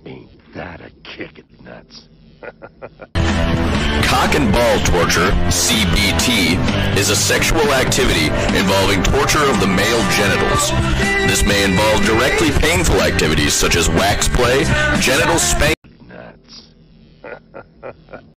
Ain't that a kick in the nuts? Cock and ball torture, CBT, is a sexual activity involving torture of the male genitals. This may involve directly painful activities such as wax play, genital spanking,